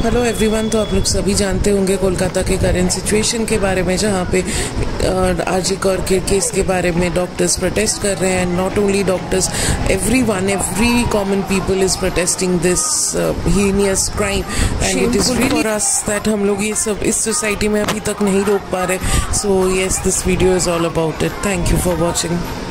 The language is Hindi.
Hello everyone. तो आप लोग सभी जानते होंगे कोलकाता के करेंट सिचुएशन के बारे में, जहाँ पे आरजी कौर के केस के बारे में डॉक्टर्स प्रोटेस्ट कर रहे हैं। Not only doctors, every common people is protesting this heinous crime and it is really for us that हम लोग ये सब इस सोसाइटी में अभी तक नहीं रोक पा रहे। So yes, this video is all about it. Thank you for watching.